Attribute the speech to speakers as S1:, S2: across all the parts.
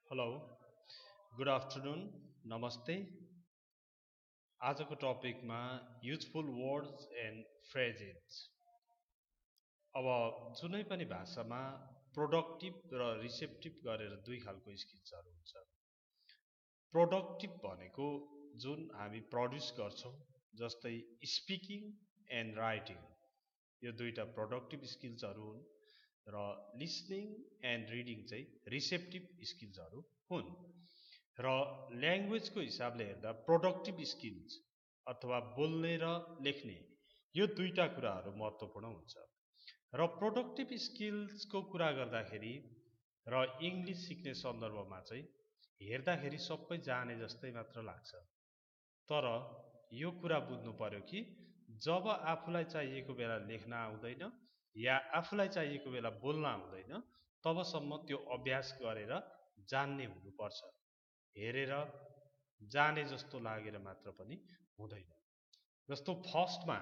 S1: Hello, good afternoon, namaste. आजको टपिकमा useful words and phrases. अब जुनै पनि भाषामा प्रोडक्टिभ र रिसेप्टिभ गरेर दुई खालको स्किल्सहरू हुन्छ। प्रोडक्टिभ भनेको जुन हामी प्रड्युस गर्छौं, जस्तै स्पिकिङ एन्ड राइटिङ, यो दुईटा प्रोडक्टिभ स्किल्सहरू हुन् र लिसनिङ एन्ड रिडिङ चाहिँ रिसेप्टिभ स्किल्सहरू हुन्। र ल्याङ्ग्वेजको हिसाबले हेर्दा प्रोडक्टिभ स्किल्स अथवा बोल्ने र लेख्ने यो दुईटा कुराहरू महत्त्वपूर्ण हुन्छ। र प्रोडक्टिभ स्किल्सको कुरा गर्दाखेरि र इङ्ग्लिस सिक्ने सन्दर्भमा चाहिँ हेर्दाखेरि सबै जाने जस्तै मात्र लाग्छ। तर यो कुरा बुझ्नु पर्यो कि जब आफूलाई चाहिएको बेला लेख्न आउँदैन या आफूलाई चाहिएको बेला बोल्न आउँदैन, तबसम्म त्यो अभ्यास गरेर जान्ने हुनुपर्छ। हेरेर जाने जस्तो लागेर मात्र पनि हुँदैन। जस्तो फर्स्टमा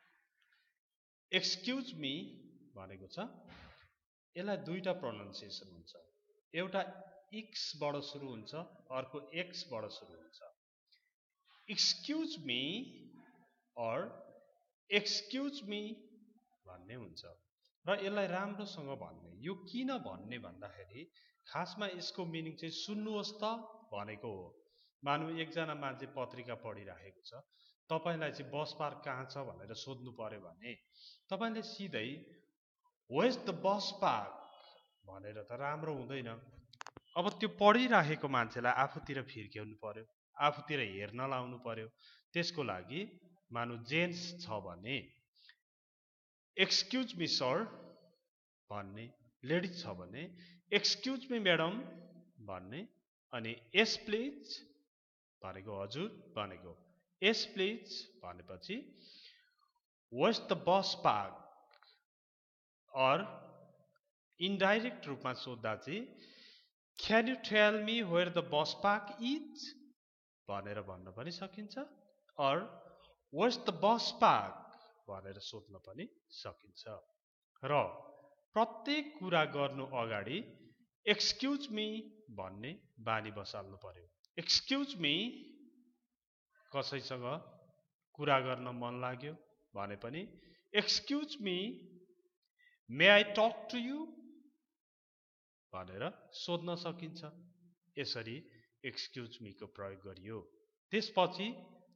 S1: एक्सक्युज मी भनेको छ, यसलाई दुईटा प्रोनाउन्सिएसन हुन्छ। एउटा एक्सबाट सुरु हुन्छ, अर्को एक्सबाट सुरु हुन्छ। Excuse me or excuse me भन्ने हुन्छ। र यसलाई राम्रोसँग भन्ने, यो किन भन्ने भन्दाखेरि खासमा यसको मिनिङ चाहिँ सुन्नुहोस् त भनेको हो। मानौ एकजना मान्छे पत्रिका पढिराखेको छ, तपाईलाई चाहिँ बस पार्क कहाँ छ भनेर सोध्नु पर्यो भने तपाईले सिधै where is the bus park भनेर त राम्रो हुँदैन। अब त्यो पढिराखेको मान्छेलाई आफूतिर फिर्क्याउनु पर्यो, आफूतिर हेर्न लाउनु पर्यो। त्यसको लागि मानौ जेन्ट्स छ भने एक्सक्युज मी सर भन्ने, लेडिज छ भने एक्सक्युज मी म्याडम भन्ने, अनि यस प्लिज भनेको हजुर भनेको यस प्लिज भनेपछि where is the bus park. Or indirect रूपमा सोद्धा चाहिँ can you tell me where the bus park is भनेर भन्न पनि सकिन्छ। Or where is the bus park भनेर सोध्न पनि सकिन्छ। र प्रत्येक कुरा गर्नु अगाडि एक्सक्युज मी भन्ने बानी बसाल्नु पर्यो। एक्सक्युज मी, कसैसँग कुरा गर्न मन लाग्यो भने पनि excuse me, may I talk to you भनेर सोध्न सकिन्छ। यसरी एक्सक्युज मी को प्रयोग गरियो। त्यसपछि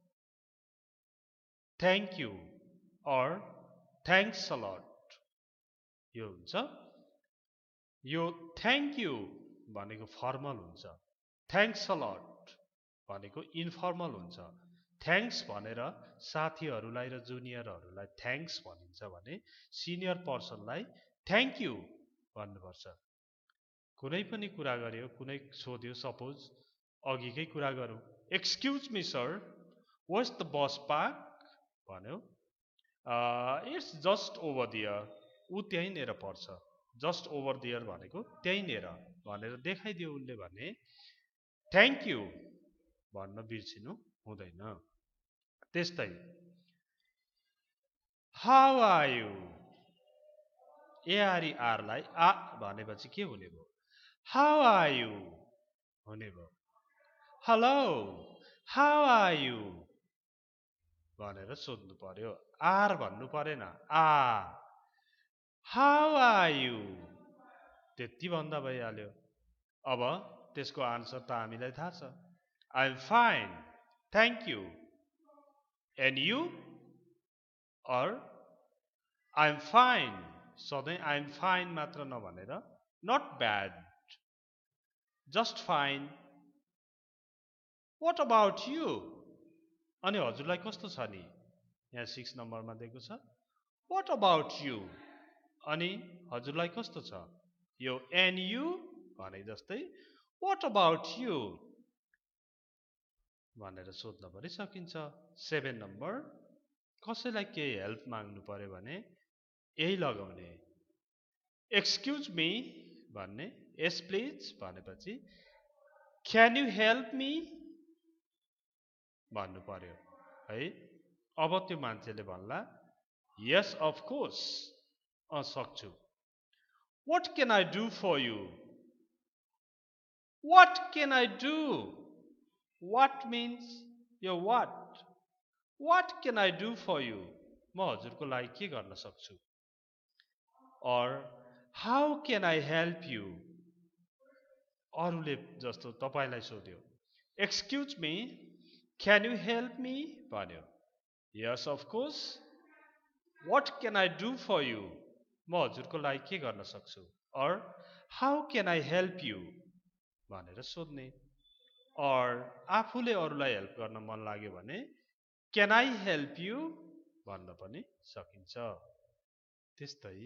S1: thank you or thanks a lot यो हुन्छ। यो थ्याङ्क यू भनेको फर्मल हुन्छ, थ्याङ्क्स अ लट भनेको इन्फर्मल हुन्छ। थ्याङ्क्स भनेर साथीहरूलाई र जुनियरहरूलाई थ्याङ्क्स भनिन्छ भने सिनियर पर्सनलाई थ्याङ्क यू भन्नुपर्छ। कुनै पनि कुरा गर्यो, कुनै सोध्यो, सपोज अघिकै कुरा गरौँ, excuse me sir where is the bus park भन्यो, इट्स जस्ट ओभर दियर, ऊ त्यहीँनिर पर्छ। जस्ट ओभर दियर भनेको त्यहीँनिर भनेर देखाइदियो उसले भने थ्याङ्क यू भन्न बिर्सिनु हुँदैन। त्यस्तै हाउ आर यु, एआरईआरलाई आ भनेपछि के हुने भयो, हाउ आर यु हुने भयो। हेलो हाउ आर यु भनेर सोध्नु पर्यो, आर भन्नु परेन, आ। हाउ आर यु त्यति भन्दा भइहाल्यो। अब त्यसको आन्सर त हामीलाई थाहा छ, I am fine thank you, and you, or I am fine, सधैँ आई एम फाइन मात्र नभनेर not bad, just fine, what about you, अनि हजुरलाई कस्तो छ नि, यहाँ 6 नम्बरमा दिएको छ वाट अबाउट यु, अनि हजुरलाई कस्तो छ। यो एन्ड यु भने जस्तै वाट अबाउट यु भनेर सोध्न पनि सकिन्छ। 7 नम्बर, कसैलाई केही हेल्प माग्नु पर्यो भने यही लगाउने, एक्सक्युज मी भन्ने, यस प्लिज भनेपछि क्यान यु हेल्प मी भन्नु पर्यो है। अब त्यो मान्छेले भन्ला यस अफ कोर्स, सक्छु। What can I do for you, What can I do? What means यो what. What can I do for you? म हजुरको लागि के गर्न सक्छु? Or how can I help you? अरूले जस्तो तपाईलाई सोध्यो. Excuse me, can you help me? भन्यो. Yes, of course. What can I do for you? म हजुरको लागि के गर्न सक्छु? Or how can I help you? भनेर सोध्ने. Or आफूले अरूलाई हेल्प गर्न मन लाग्यो भने can I help you? भन्न पनि सकिन्छ. त्यस्तै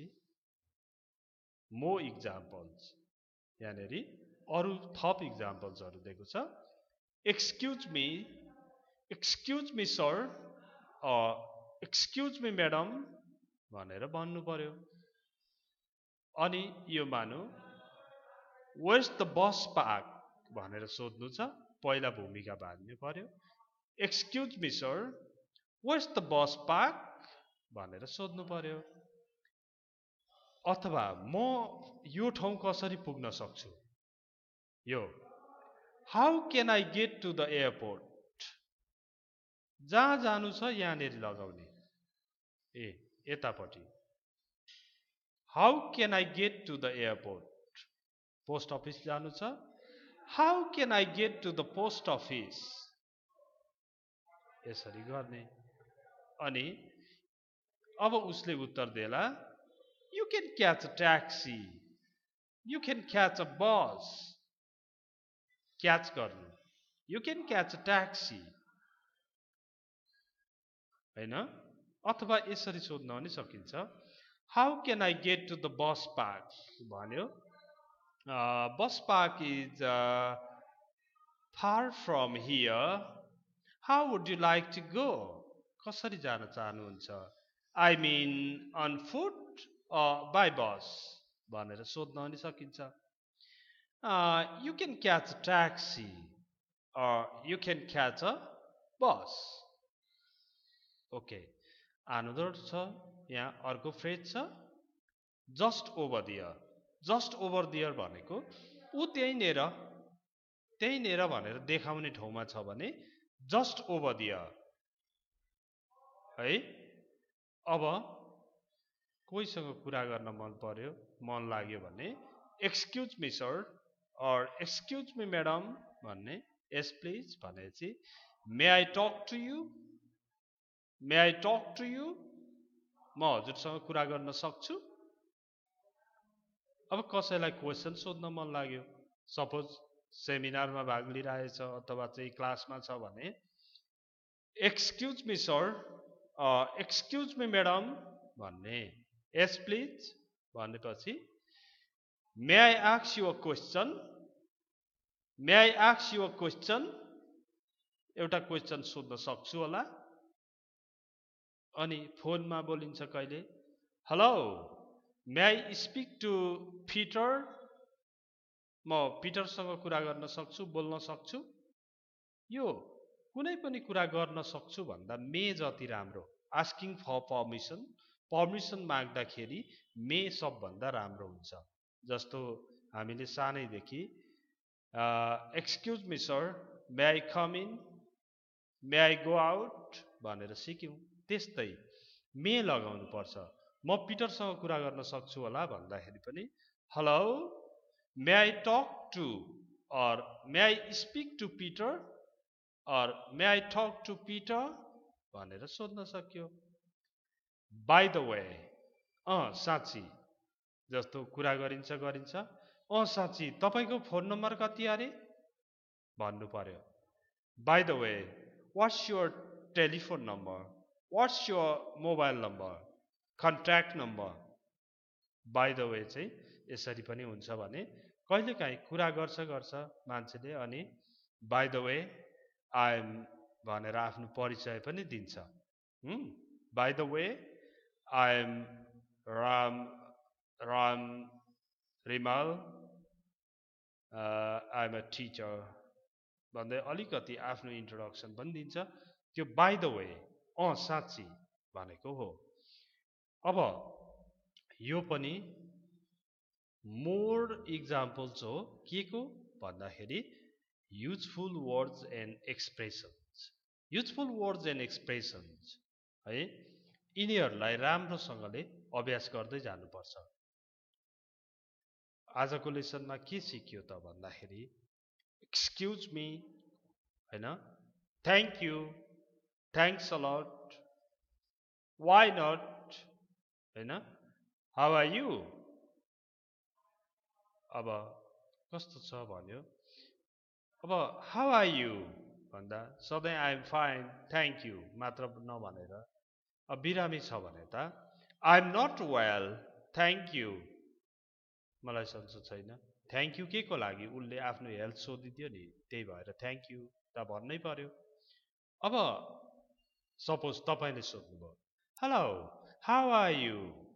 S1: more examples यानेरी अरू थप इक्जाम्पल्सहरु दिएको छ. Excuse me sir, excuse me madam भनेर भन्नु पर्यो. अनि यो मानु where's the bus park भनेर सोध्नु छ. पहिला भूमिका बाँध्नु पर्यो. Excuse me sir, where's the bus park भनेर सोध्नु पर्यो. अथवा म यो ठाउँ कसरी पुग्न सक्छु? यो how can I get to the airport? जहाँ जानु छ यहाँनेरि लगाउने. यतापट्टि. How can I get to the airport? Post office जानु छ. How can I get to the post office? यसरी गर्ने. अनि अब उसले उत्तर देला you can catch a taxi, you can catch a bus. Catch गर्नु. You can catch a taxi. हैन? अथवा यसरी सोध्न पनि सकिन्छ. How can I get to the bus park? भन्यो. Bus park is far from here. How would you like to go? कसरी जान चाहनुहुन्छ? I mean on foot or by bus? भनेर सोध्न पनि सकिन्छ. You can catch a taxi or you can catch a bus. Okay. Another छ. यहाँ अर्को फ्रेज छ. Just over there. Just over there भनेको उ त्यहीँनेर भनेर देखाउने ठाउँमा छ भने just over there. है? अब कोहीसँग कुरा गर्न मन लाग्यो भने excuse me sir or excuse me madam भन्ने. Yes please भनेपछि may I talk to you? May I talk to you? म हजुरसँग कुरा गर्न सक्छु? अब कसैलाई क्वेशन सोध्न मन लाग्यो. सपोज सेमिनारमा भाग लिइरहेछ अथवा चाहिँ क्लासमा छ भने excuse me sir, excuse me madam भन्ने. Yes please भनेपछि may I ask you a question? May I ask you a question? एउटा क्वेशन सोध्न सक्छु होला. अनि फोनमा बोलिन्छ कहिले. Hello, may I speak to Peter? म पिटरसँग कुरा गर्न सक्छु, बोल्न सक्छु. यो कुनै पनि कुरा गर्न सक्छु भन्दा मे जति राम्रो. Asking for permission, permission माग्दाखेरि मे सबभन्दा राम्रो हुन्छ. जस्तो हामीले सानैदेखि excuse me sir, may I come in? May I go out? भनेर सिक्यौं. त्यस्तै मे लगाउनु पर्छ. म पिटरसँग कुरा गर्न सक्छु होला भन्दाखेरि पनि hello, may I talk to or may I speak to Peter or may I talk to Peter भनेर सोध्न सक्यो. By the way, साँच्ची जस्तो कुरा गरिन्छ. साँच्ची तपाईको फोन नम्बर कति अरे भन्नु पर्यो. By the way, what's your telephone number? What's your mobile number? Contact number? By the way चाहिँ यसरी पनि हुन्छ भने कहिलेकाहीँ कुरा गर्छ मान्छेले अनि by the way I am भनेर आफ्नो परिचय पनि दिन्छ. By the way I am Ram Rimal, I am a teacher भन्दै अलिकति आफ्नो इन्ट्रोडक्सन पनि दिन्छ. त्यो by the way साँच्ची भनेको हो. अब यो पनि मोर इक्जाम्पल्स हो. के को? भन्दाखेरि useful words and expressions. Useful words and expressions है, यिनीहरूलाई राम्रोसँगले अभ्यास गर्दै जानुपर्छ। आजको लेसनमा के सिकियो त भन्दाखेरि एक्सक्युज मी होइन, thank you, thanks a lot, why not होइन, हाउ आर यु। अब कस्तो छ भन्यो, अब हाउ आर यु भन्दा सधैँ आइएम फाइन थ्याङ्क यू मात्र नभनेर, अब बिरामी छ भने त I'm not well thank you, मलाई सन्चो छैन, थ्याङ्क यू के को लागि, उसले आफ्नो हेल्थ सोधिदियो नि, त्यही भएर थ्याङ्क यू त भन्नै पर्यो। अब सपोज तपाईँले सोध्नुभयो hello how are you,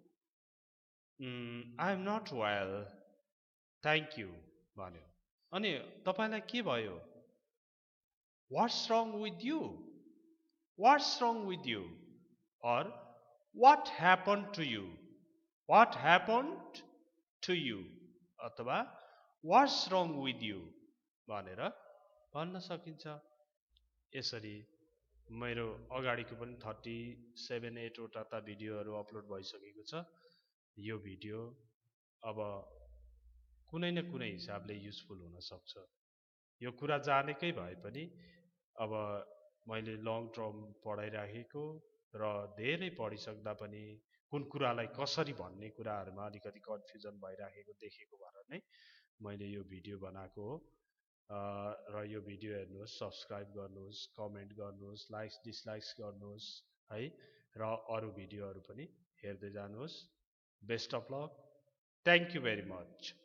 S1: I'm not well thank you भन्यो, अनि तपाईँलाई के भयो, what's wrong with you, what's wrong with you, or what happen to you, what happen to you, अथवा वाट्स रङ विथ यु भनेर भन्न सकिन्छ। यसरी मेरो अगाडिको पनि 37-38वटा त भिडियोहरू अपलोड भइसकेको छ। यो भिडियो अब कुनै न कुनै हिसाबले युजफुल हुन सक्छ। यो कुरा जानेकै भए पनि अब मैले लङ टर्म पढाइराखेको र धेरै पढिसक्दा पनि कुन कुरालाई कसरी भन्ने कुराहरूमा अलिकति कन्फ्युजन भइराखेको देखेको भएर नै मैले यो भिडियो बनाएको हो। र यो भिडियो हेर्नुहोस्, सब्सक्राइब गर्नुहोस्, कमेन्ट गर्नुहोस्, लाइक्स डिसलाइक्स गर्नुहोस् है, र अरू भिडियोहरू पनि हेर्दै जानुहोस्। Best of luck, thank you very much.